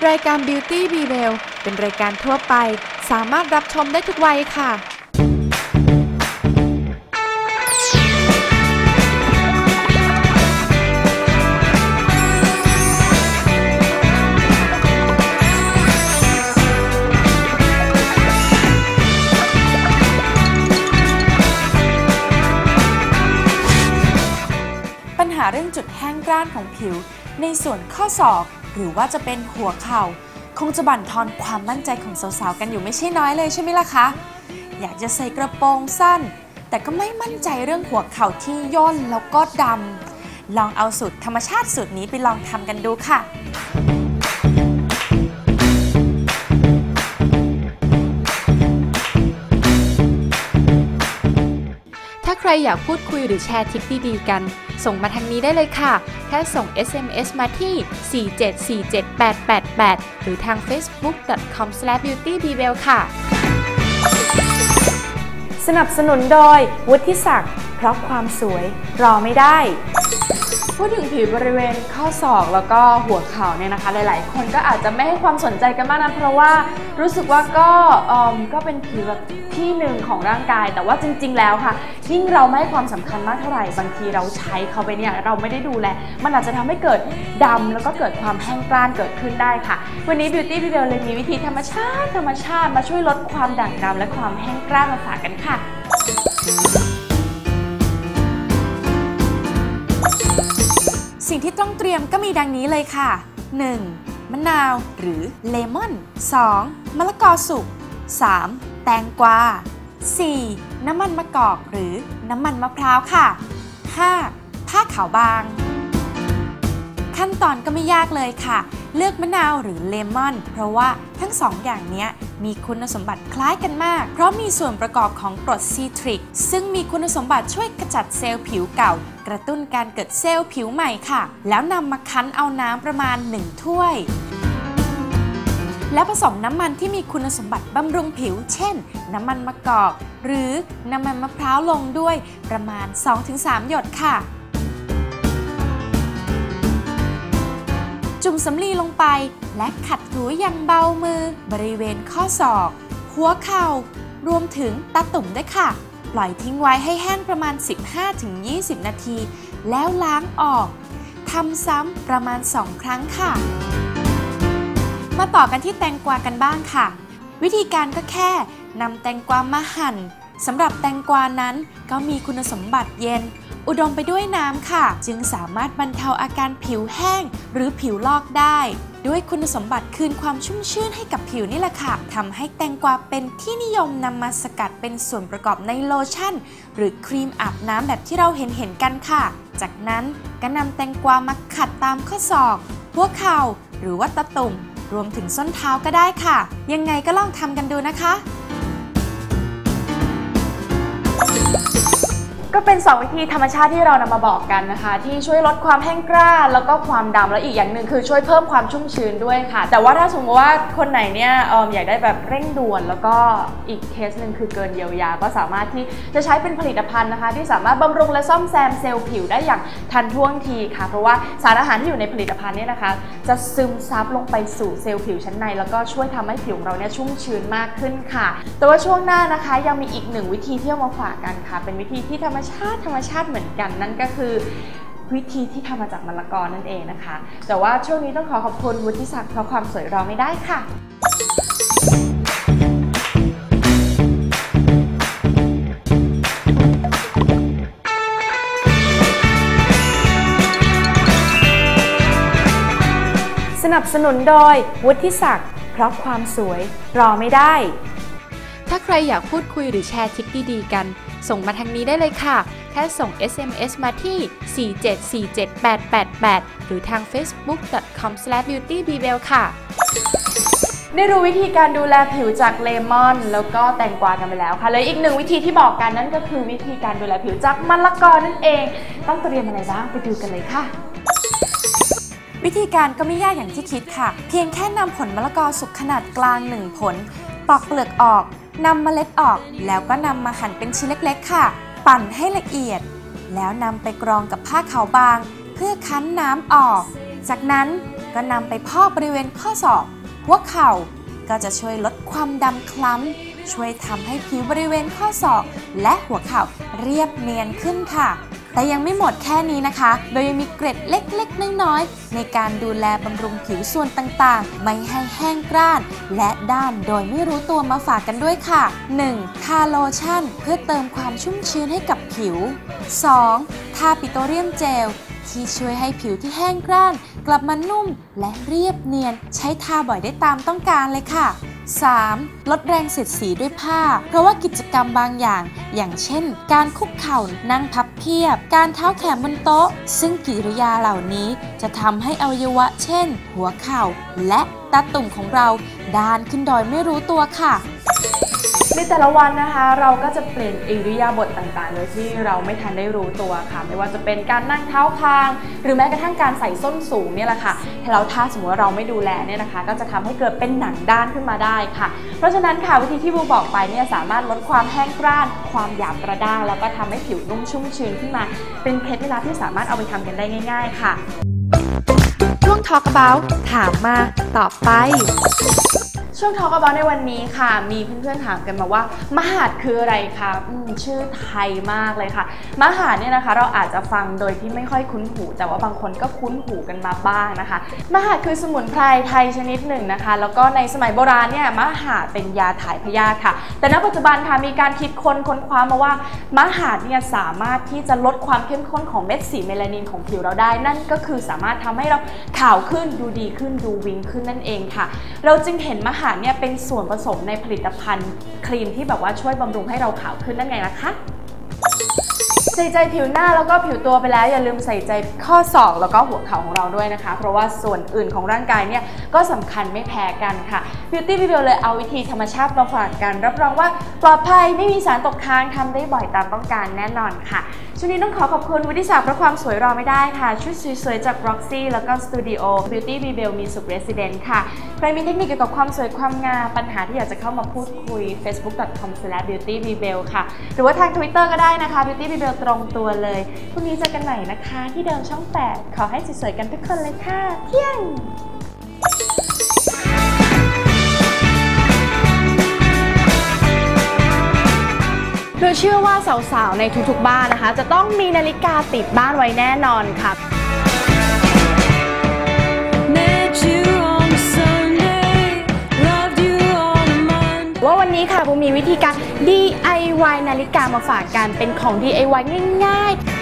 รายการ Beauty Be Well เป็นรายการทั่วไปสามารถรับชมได้ทุกวัยค่ะปัญหาเรื่องจุดแห้งกร้านของผิวในส่วนข้อศอกหรือว่าจะเป็นหัวเข่าคงจะบั่นทอนความมั่นใจของสาวๆกันอยู่ไม่ใช่น้อยเลยใช่ไหมล่ะคะอยากจะใส่กระโปรงสั้นแต่ก็ไม่มั่นใจเรื่องหัวเข่าที่ย่นแล้วก็ดำลองเอาสูตรธรรมชาติสูตรนี้ไปลองทำกันดูค่ะถ้าใครอยากพูดคุยหรือแชร์ทริคดีๆกันส่งมาทางนี้ได้เลยค่ะแค่ส่ง SMS มาที่ 4747888 หรือทาง facebook.com/beautybewell ค่ะสนับสนุนโดยวุฒิศักดิ์เพราะความสวยรอไม่ได้พูดถึงผิวบริเวณข้อศอกแล้วก็หัวเข่าเนี่ยนะคะหลายๆคนก็อาจจะไม่ให้ความสนใจกันมากนะเพราะว่ารู้สึกว่าก็เป็นผิวแบบที่หนึ่งของร่างกายแต่ว่าจริงๆแล้วค่ะยิ่งเราไม่ให้ความสำคัญมากเท่าไหร่บางทีเราใช้เขาไปเนี่ยเราไม่ได้ดูแลมันอาจจะทำให้เกิดดำแล้วก็เกิดความแห้งกร้านเกิดขึ้นได้ค่ะวันนี้ Beauty Be Well เลยมีวิธีธรรมชาติมาช่วยลดความด่างดำและความแห้งกร้านมาฝากกันค่ะสิ่งที่ต้องเตรียมก็มีดังนี้เลยค่ะ 1. มะนาวหรือเลมอน 2. มะละกอสุก 3. แตงกวา 4. น้ำมันมะกอกหรือน้ำมันมะพร้าวค่ะ 5. ผ้าขาวบางขั้นตอนก็ไม่ยากเลยค่ะเลือกมะนาวหรือเลมอนเพราะว่าทั้งสองอย่างนี้มีคุณสมบัติคล้ายกันมากเพราะมีส่วนประกอบของกรดซีตริกซึ่งมีคุณสมบัติช่วยขจัดเซลล์ผิวเก่ากระตุ้นการเกิดเซลล์ผิวใหม่ค่ะแล้วนำมาคั้นเอาน้ำประมาณ1ถ้วยแล้วผสมน้ำมันที่มีคุณสมบัติบำรุงผิวเช่นน้ำมันมะกอกหรือน้ำมันมะพร้าวลงด้วยประมาณ 2-3 หยดค่ะจุ่มสำลีลงไปและขัดถูอย่างเบามือบริเวณข้อศอกหัวเข่ารวมถึงตาตุ่มด้วยค่ะปล่อยทิ้งไว้ให้แห้งประมาณ 15-20 นาทีแล้วล้างออกทำซ้ำประมาณ2ครั้งค่ะมาต่อกันที่แตงกวากันบ้างค่ะวิธีการก็แค่นำแตงกวามาหั่นสำหรับแตงกวานั้นก็มีคุณสมบัติเย็นอุดมไปด้วยน้ำค่ะจึงสามารถบรรเทาอาการผิวแห้งหรือผิวลอกได้ด้วยคุณสมบัติคืนความชุ่มชื่นให้กับผิวนี่แหละค่ะทำให้แตงกวาเป็นที่นิยมนำมาสกัดเป็นส่วนประกอบในโลชั่นหรือครีมอาบน้ำแบบที่เราเห็นกันค่ะจากนั้นก็นำแตงกวามาขัดตามข้อศอกหัวเข่าหรือว่าตะตุ่มรวมถึงส้นเท้าก็ได้ค่ะยังไงก็ลองทำกันดูนะคะก็เป็น2วิธีธรรมชาติที่เรานำมาบอกกันนะคะที่ช่วยลดความแห้งกร้านแล้วก็ความดำและอีกอย่างหนึ่งคือช่วยเพิ่มความชุ่มชื้นด้วยค่ะแต่ว่าถ้าสมมติว่าคนไหนเนี่ยอยากได้แบบเร่งด่วนแล้วก็อีกเคสหนึ่งคือเกินเยียวยาก็สามารถที่จะใช้เป็นผลิตภัณฑ์นะคะที่สามารถบำรุงและซ่อมแซมเซลล์ผิวได้อย่างทันท่วงทีค่ะเพราะว่าสารอาหารที่อยู่ในผลิตภัณฑ์เนี่ยนะคะจะซึมซับลงไปสู่เซลล์ผิวชั้นในแล้วก็ช่วยทำให้ผิวของเราเนี่ยชุ่มชื้นมากขึ้นค่ะแต่ว่าช่วงหน้านะคะยังมีอีก1วิธีที่เอามาฝากกันค่ะเป็นวิธีที่ธรรมชาติเหมือนกันนั่นก็คือวิธีที่ทำมาจากมะละกอนั่นเองนะคะแต่ว่าช่วงนี้ต้องขอบคุณวุฒิศักดิ์เพราะความสวยรอไม่ได้ค่ะสนับสนุนโดยวุฒิศักดิ์เพราะความสวยรอไม่ได้ถ้าใครอยากพูดคุยหรือแชร์ทริคดีๆกันส่งมาทางนี้ได้เลยค่ะแค่ส่ง SMS มาที่ 4747888 หรือทาง facebook.com/beautybewell ค่ะได้รู้วิธีการดูแลผิวจากเลมอนแล้วก็แตงกวากันไปแล้วค่ะเลยอีก1วิธีที่บอกกันนั่นก็คือวิธีการดูแลผิวจากมะละกอนั่นเองต้องเตรียมอะไรบ้างไปดูกันเลยค่ะวิธีการก็ไม่ยากอย่างที่คิดค่ะเพียงแค่นำผลมะละกอสุกขนาดกลาง1ผลปอกเปลือกออกนำเมล็ดออกแล้วก็นำมาหั่นเป็นชิ้นเล็กๆค่ะปั่นให้ละเอียดแล้วนำไปกรองกับผ้าขาวบางเพื่อคั้นน้ำออกจากนั้นก็นำไปพอกบริเวณข้อศอกหัวเข่าก็จะช่วยลดความดำคล้ำช่วยทำให้ผิวบริเวณข้อศอกและหัวเข่าเรียบเนียนขึ้นค่ะแต่ยังไม่หมดแค่นี้นะคะโดยยังมีเกร็ดเล็กๆน้อยๆในการดูแลบำรุงผิวส่วนต่างๆไม่ให้แห้งกร้านและด้านโดยไม่รู้ตัวมาฝากกันด้วยค่ะ 1. ทาโลชั่นเพื่อเติมความชุ่มชื้นให้กับผิว 2. ทาปิโตรเลียมเจลที่ช่วยให้ผิวที่แห้งกร้านกลับมานุ่มและเรียบเนียนใช้ทาบ่อยได้ตามต้องการเลยค่ะ 3. ลดแรงเสียดสีด้วยผ้าเพราะว่ากิจกรรมบางอย่างเช่นการคุกเข่านั่งพับเพียบการเท้าแขนบนโต๊ะซึ่งกิริยาเหล่านี้จะทำให้อวัยวะเช่นหัวเข่าและตาตุ่มของเราด้านขึ้นโดยไม่รู้ตัวค่ะในแต่ละวันนะคะเราก็จะเปลี่ยนอิริยาบถต่างๆโดยที่เราไม่ทันได้รู้ตัวค่ะไม่ว่าจะเป็นการนั่งเท้าคางหรือแม้กระทั่งการใส่ส้นสูงเนี่ยแหละค่ะแล้วถ้าสมมติว่าเราไม่ดูแลเนี่ยนะคะก็จะทำให้เกิดเป็นหนังด้านขึ้นมาได้ค่ะเพราะฉะนั้นค่ะวิธีที่บูบอกไปเนี่ยสามารถลดความแห้งกร้านความหยาบกระด้างแล้วก็ทำให้ผิวนุ่มชุ่มชื้นขึ้นมาเป็นเคล็ดลับที่สามารถเอาไปทำกันได้ง่ายๆค่ะช่วง Talk About ถามมาตอบไปช่วง Talk About ในวันนี้ค่ะมีเพื่อนๆถามกันมาว่ามหาดคืออะไรคะชื่อไทยมากเลยค่ะมหาดเนี่ยนะคะเราอาจจะฟังโดยที่ไม่ค่อยคุ้นหูแต่ว่าบางคนก็คุ้นหูกันมาบ้างนะคะมหาดคือสมุนไพรไทยชนิดหนึ่งนะคะแล้วก็ในสมัยโบราณเนี่ยมหาดเป็นยาถ่ายพยาธิค่ะแต่ณปัจจุบันค่ะมีการค้นคว้ามาว่ามหาดเนี่ยสามารถที่จะลดความเข้มข้นของเม็ดสีเมลานินของผิวเราได้นั่นก็คือสามารถทำให้เราขาวขึ้นดูดีขึ้นดูวิงขึ้นนั่นเองค่ะเราจึงเห็นมหาดเนี่ยเป็นส่วนผสมในผลิตภัณฑ์ครีมที่แบบว่าช่วยบำรุงให้เราขาวขึ้นนั่นไงล่ะคะใส่ใจผิวหน้าแล้วก็ผิวตัวไปแล้วอย่าลืมใส่ใจข้อศอกแล้วก็หัวเข่าของเราด้วยนะคะเพราะว่าส่วนอื่นของร่างกายเนี่ยก็สำคัญไม่แพ้กันค่ะ Beauty Bio เลยเอาวิธีธรรมชาติมาฝากกันรับรองว่าปลอดภัยไม่มีสารตกค้างทำได้บ่อยตามต้องการแน่นอนค่ะช่วงนี้ต้องขอบคุณวิทยาศาสตร์เพราะความสวยรอไม่ได้ค่ะชุดสวยๆจาก Roxy แล้วก็สตูดิโอ Beauty Bio มีสุข Resident ค่ะใครมีเทคนิคเกี่ยวกับความสวยความงามปัญหาที่อยากจะเข้ามาพูดคุย facebook.com/beautybibio ค่ะหรือว่าทาง Twitter ก็ได้นะคะ Beauty Bio ตรงตัวเลยพรุ่งนี้เจอกันใหม่นะคะที่เดิมช่อง 8ขอให้สวยๆกันทุกคนเลยค่ะเที่ยงโดยเชื่อว่าสาวๆในทุกๆบ้านนะคะจะต้องมีนาฬิกาติดบ้านไว้แน่นอนค่ะว่าวันนี้ค่ะบูมีวิธีการ DIY นาฬิกามาฝากกันเป็นของ DIY ง่ายๆ